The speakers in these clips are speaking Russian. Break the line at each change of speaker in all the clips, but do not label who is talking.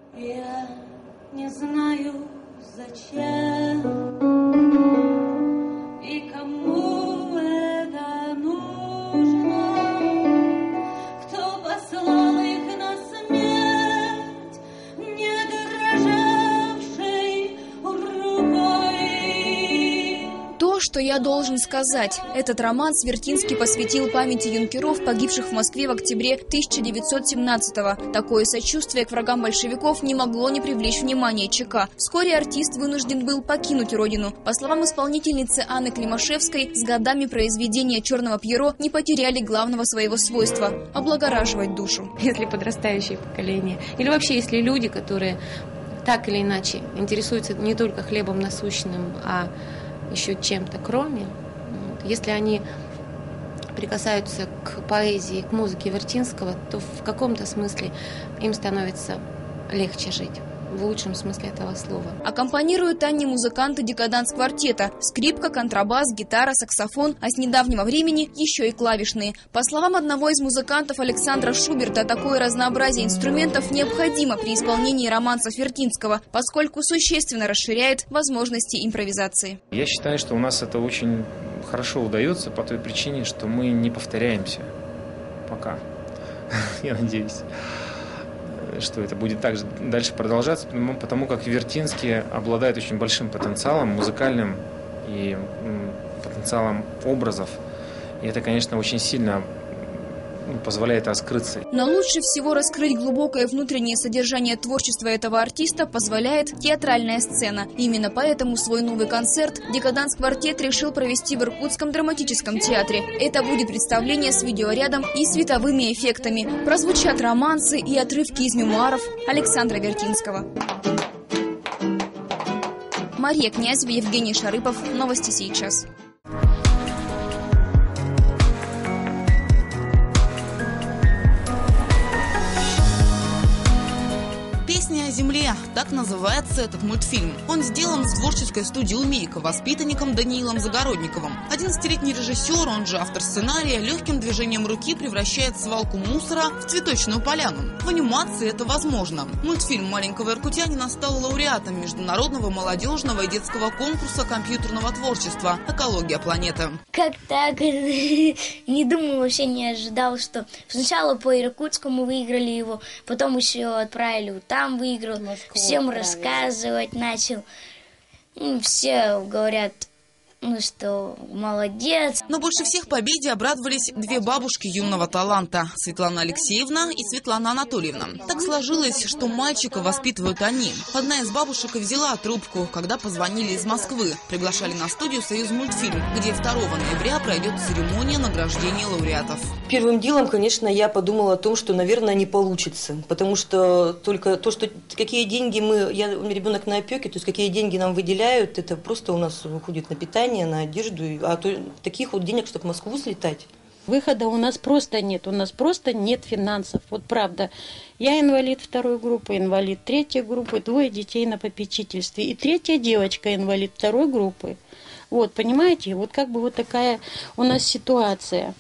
Я не знаю, зачем и кому это нужно, кто послал их на смерть, не дрожавшей рукой.
То, что я должен сказать. Этот роман Свертинский посвятил памяти юнкеров, погибших в Москве в октябре 1917-го. Такое сочувствие к врагам большевиков не могло не привлечь внимание ЧК. Вскоре артист вынужден был покинуть родину. По словам исполнительницы Анны Климашевской, с годами произведения «Черного Пьеро» не потеряли главного своего свойства – облагораживать душу.
Если подрастающее поколение, или вообще если люди, которые так или иначе интересуются не только хлебом насущным, а еще чем-то кроме, если они прикасаются к поэзии, к музыке Вертинского, то в каком-то смысле им становится легче жить. В лучшем смысле этого слова.
Аккомпанируют Анне музыканты «Декаданс-квартета». Скрипка, контрабас, гитара, саксофон, а с недавнего времени еще и клавишные. По словам одного из музыкантов Александра Шуберта, такое разнообразие инструментов необходимо при исполнении романсов Вертинского, поскольку существенно расширяет возможности импровизации.
Я считаю, что у нас это очень хорошо удается по той причине, что мы не повторяемся. Пока. Я надеюсь, что это будет также дальше продолжаться, потому как Вертинский обладает очень большим потенциалом музыкальным и потенциалом образов. И это, конечно, очень сильно позволяет раскрыться.
Но лучше всего раскрыть глубокое внутреннее содержание творчества этого артиста позволяет театральная сцена. Именно поэтому свой новый концерт «Декаданс-квартет» решил провести в Иркутском драматическом театре. Это будет представление с видеорядом и световыми эффектами. Прозвучат романсы и отрывки из мемуаров Александра Вертинского. Мария Князева, Евгений Шарыпов. Новости сейчас.
«Песня о земле» – так называется этот мультфильм. Он сделан в творческой студии «Умейка» воспитанником Даниилом Загородниковым. 11-летний режиссер, он же автор сценария, легким движением руки превращает свалку мусора в цветочную поляну. В анимации это возможно. Мультфильм маленького иркутянина стал лауреатом международного молодежного и детского конкурса компьютерного творчества «Экология планеты».
Как так? Не думал, вообще не ожидал, что сначала по Иркутску мы выиграли его, потом еще отправили там выиграл, всем рассказывать начал. Все говорят, что молодец.
Но больше всех победе обрадовались две бабушки юного таланта – Светлана Алексеевна и Светлана Анатольевна. Так сложилось, что мальчика воспитывают они. Одна из бабушек и взяла трубку, когда позвонили из Москвы. Приглашали на студию «Союзмультфильм», где 2 ноября пройдет церемония награждения лауреатов.
Первым делом, конечно, я подумала о том, что, наверное, не получится. Потому что только то, что какие деньги ребенок на опеке, то есть какие деньги нам выделяют, это просто у нас уходит на питание, на одежду, а то таких вот денег, чтобы в Москву слетать.
Выхода у нас просто нет финансов, вот правда. Я инвалид 2 группы, инвалид 3 группы, 2 детей на попечительстве, и 3 девочка инвалид 2 группы. Вот, понимаете, вот как бы вот такая у нас ситуация.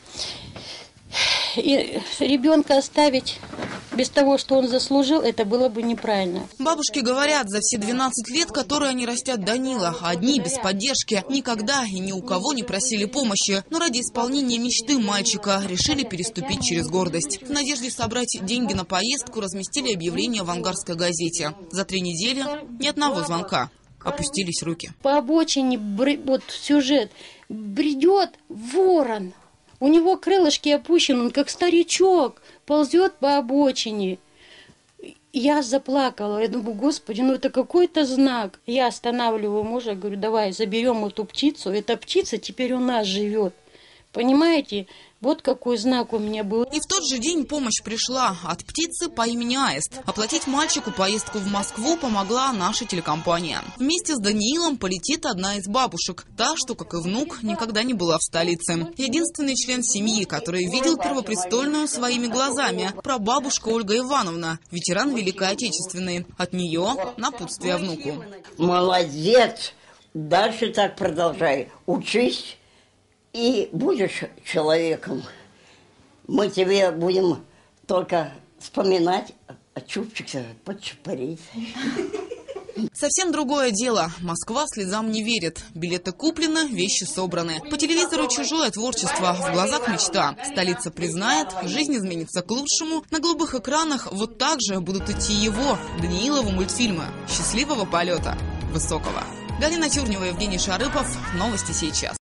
И ребенка оставить без того, что он заслужил, это было бы неправильно.
Бабушки говорят, за все 12 лет, которые они растят Данила, одни без поддержки, никогда и ни у кого не просили помощи. Но ради исполнения мечты мальчика решили переступить через гордость. В надежде собрать деньги на поездку разместили объявление в Ангарской газете. За 3 недели ни одного звонка. Опустились руки.
По обочине, вот сюжет, бредет ворон. У него крылышки опущены, он как старичок, ползет по обочине. Я заплакала, я думаю, Господи, это какой-то знак. Я останавливаю мужа, говорю, давай заберем эту птицу. Эта птица теперь у нас живет. Понимаете, вот какой знак у меня был.
И в тот же день помощь пришла от птицы по имени Аист. Оплатить мальчику поездку в Москву помогла наша телекомпания. Вместе с Даниилом полетит одна из бабушек. Та, что, как и внук, никогда не была в столице. Единственный член семьи, который видел Первопрестольную своими глазами. Прабабушка Ольга Ивановна, ветеран Великой Отечественной. От нее напутствие внуку.
Молодец! Дальше так продолжай. Учись. И будешь человеком. Мы тебе будем только вспоминать А чубчик-то подчапарить.
Совсем другое дело. Москва слезам не верит. Билеты куплены, вещи собраны. По телевизору чужое творчество, в глазах мечта. Столица признает, жизнь изменится к лучшему. На голубых экранах вот так же будут идти его, Даниилову, мультфильмы. Счастливого полета высокого. Галина Тюрнева, Евгений Шарыпов. Новости сейчас.